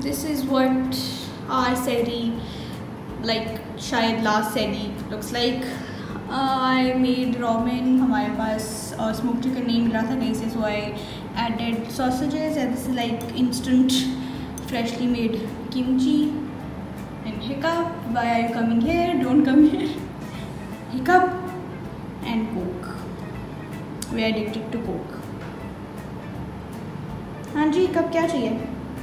This is what our sehri, like शायद last sehri looks like. I made ramen. हमारे पास smoked chicken नहीं मिला था कहीं से, so I added sausages and this is like instant freshly made kimchi. And hiccup, why are you coming here? Don't come here. Hiccup and coke. We are addicted to coke. हाँ जी, hiccup क्या चाहिए?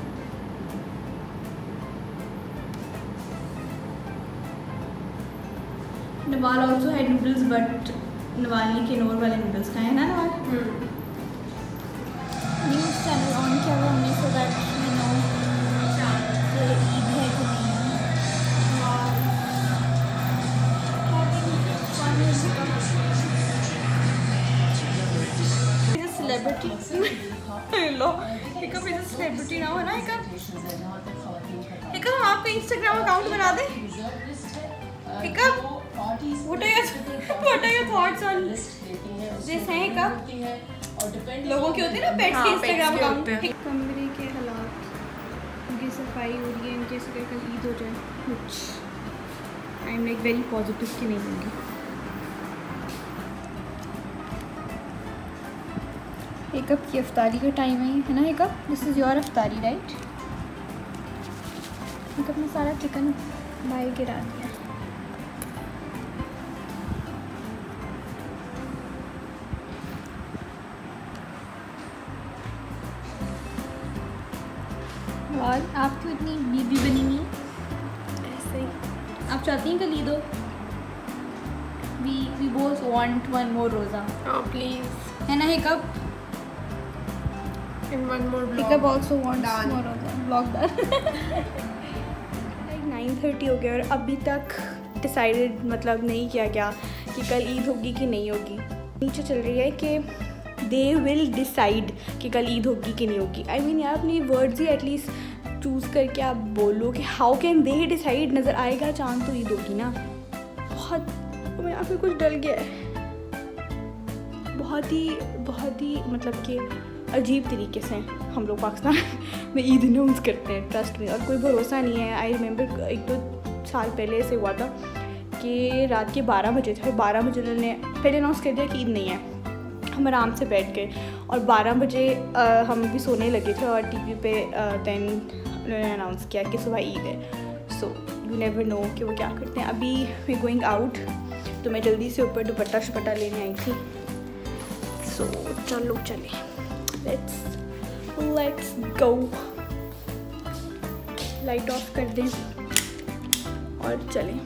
Nawal also had noodles, but Nawal ने Knorr वाले noodles खाए ना Nawal? News channel on किया हुआ हमने so that we know कि ईद है कि नहीं है। और सेलिब्रिटी लो Hiccup is a celebrity now है ना हिकअप? हिकअप हम आपका इंस्टाग्राम अकाउंट बना दें? Hiccup What are your thoughts on this है हिकअप? लोगों के होते हैं ना पेट्स के इंस्टाग्राम अकाउंट। कमरे के हालात, उनकी सफाई हो रही है, इनके से कल ईद हो जाए कुछ। I am like very positive कि नहीं होंगी। हिकअप की अफ्तारी का टाइम है ना Hiccup? This is your iftari right? Hiccup ने सारा चिकन बाहर गिरा दिया। और आप क्यों इतनी बीबी बनी हुई? ऐसे ही आप चाहती हैं कल ईद हो? We both want one more roza. Oh please. है ना Hiccup? And one more vlog. Hiccup also wants more roza. vlogdan. 9:30 हो गया और अभी तक डिसाइडेड मतलब नहीं किया गया कि कल ईद होगी कि नहीं होगी। नीचे चल रही है कि दे विल डिसाइड कि कल ईद होगी कि नहीं होगी। आई मीन यार अपनी वर्ड्स ही एटलीस्ट चूज़ करके आप बोलो कि हाउ कैन दे डिसाइड। नज़र आएगा चांद तो ईद होगी ना। बहुत मेरे यहाँ पे कुछ डल गया है, बहुत ही मतलब कि अजीब तरीके से हम लोग पाकिस्तान में ईद अनाउंस करते हैं, ट्रस्ट में, और कोई भरोसा नहीं है। आई रिमेंबर 1-2 साल पहले से हुआ था कि रात के 12 बजे थे, 12 बजे उन्होंने पहले अनाउंस कर दिया कि ईद नहीं है। हम आराम से बैठ गए और 12 बजे हम भी सोने लगे थे और टीवी पे देन उन्होंने अनाउंस किया कि सुबह ईद है। सो यू नेवर नो कि वो क्या करते हैं। अभी वी गोइंग आउट, तो मैं जल्दी से ऊपर दुपट्टा लेने आई थी। सो चलो चले, लेट्स गो। लाइट ऑफ कर दें और चलें,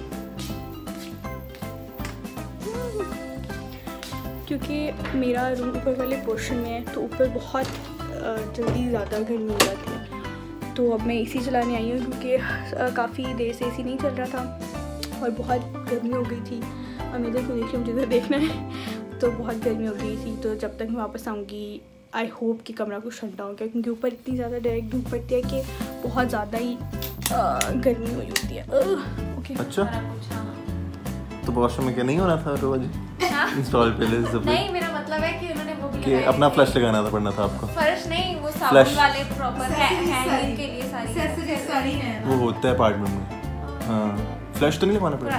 क्योंकि मेरा रूम ऊपर वाले पोर्शन में है तो ऊपर बहुत जल्दी ज़्यादा गर्मी हो जाती है। तो अब मैं एसी चलाने आई हूँ क्योंकि काफ़ी देर से एसी नहीं चल रहा था और बहुत गर्मी हो गई थी। और मैं इधर देख रही हूँ, जिधर देखना है, तो बहुत गर्मी हो गई थी। तो जब तक मैं वापस आऊँगी आई होप कि कमरा कुछ ठंडा हो गया, क्योंकि ऊपर इतनी ज़्यादा डायरेक्ट धूप पड़ती है कि बहुत ज़्यादा ही गर्मी हुई होती है। ओके अच्छा, तो वॉशरूम में क्या नहीं हो रहा था रोज इंस्टॉल पहले से? नहीं, मेरा मतलब है कि उन्होंने वो भी कि अपना फ्लश लगाना था, पड़ना था आपको। फर्श नहीं, वो साबुन वाले प्रॉपर हैंगिंग के लिए सारी है। वो होता है अपार्टमेंट में। हाँ, फ्लश तो नहीं लगाना पड़ेगा।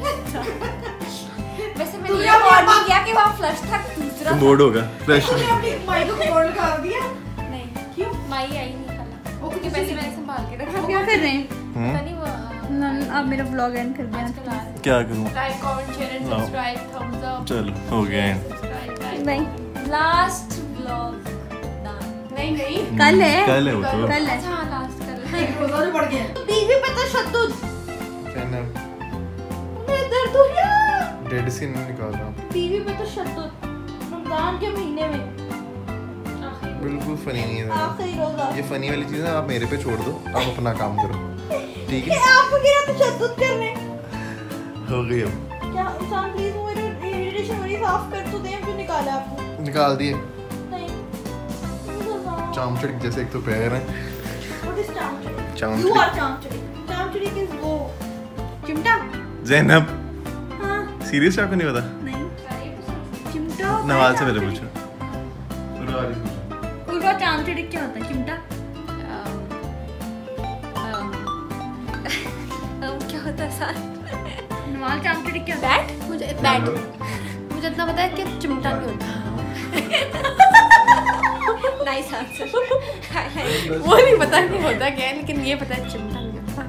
वैसे मैंने ये वार्निंग किया कि वहाँ फ्लश था, दूसरा बोर्ड होगा फ्लश। माई को बोर्ड लगा दिया? नहीं, क्यों? माई आई नहीं कल, ओके पैसे मैंने संभाल के रखा। आप क्या कर रहे हैं? पता नहीं वो आप मेरा व्लॉग एंड कर दें। क्या करूँ? Like, comment, share and subscribe, thumbs up. चलो हो गया एंड। नहीं, लास्ट व्लॉग नहीं कल है वो तो। कल है। हाँ लास्ट कल है। रोजा तो बढ़ गया। बीवी पता शद्दुद कहना मेरे दर्द हो गया। डेड सीन निकाल रहा हूँ। बीवी पता शद्दुद रमजान के महीने में बिल्कुल फनी नहीं है। आखिरी रोजा। ये फनी वाली चीज़ है, आप मेरे पे छोड़ दो, आप अपना काम करो, ठीक है? आप वगैरह तो शद्दुद कर रहे हैं। हो गई अब। क्या इंसान प्लीज मेरे इरिटेशन वाली साफ कर तो दें, फिर निकाला आपने। निकाल दिए। नहीं, चामचड़ी जैसे एक तो पैर है। What is chamchadi? चामचड़ी। You are chamchadi. चामचड़ी किस वो चिमटा? ज़ैनब, हाँ सीरियस आपको नहीं पता? नहीं, चिमटा नवाज से पहले पूछो। उर्वा चामचड़ी क्या होता है? चिमटा साथ। नवाल चाम के क्या? बैट मुझे इतना पता है कि चिमटा नहीं होता। Nice answer. वो नहीं पता नहीं होता क्या है, लेकिन ये पता है चिमटा नहीं होता।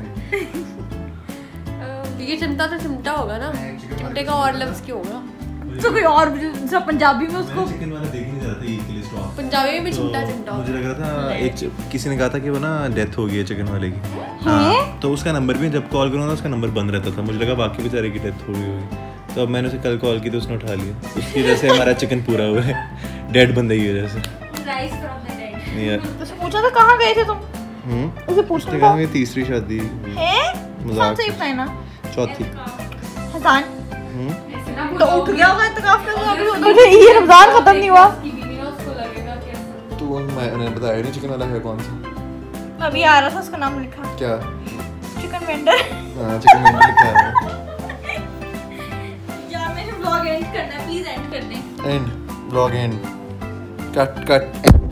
ये चिमटा तो चिमटा होगा ना, चिमटे का और लफ्ज क्यों होगा? तो कोई और सब पंजाबी में उसको चिकन वाला देख नहीं रहा था ईद के लिए स्टॉक। पंजाबी में भी चिमटा चिमटा मुझे लग रहा था एक किसी ने कहा था कि वो ना डेथ हो गई है चिकन वाले की। हाँ, तो उसका नंबर भी जब कॉल करूँ ना उसका नंबर बंद रहता था। मुझे लगा बाकी बेचारे की डेथ हो गई होगी, तो अब मैंने उसे कल कॉल की तो उसने उठा लिया। उसकी वजह से हमारा चिकन पूरा हुआ है, डेड बंदे की वजह से। Rice from the dead. यार उससे पूछा था कहाँ गए थे तुम? उसे पूछना था। मेरी तीसरी शादी है। मजाक कौन सा ना? चौथी। हसन तो उठ गया होगा इत्तेकाफ में। अभी ये रमजान खत्म नहीं हुआ। तो मैंने बताया नहीं चिकन वाला है कौन सा। अभी आ रहा था उसका नाम लिखा। क्या? Chicken vendor. हाँ चिकन वेंडर लिखा है। यार मैंने व्लॉग एंड करना है, प्लीज एंड कर दें। And vlog and cut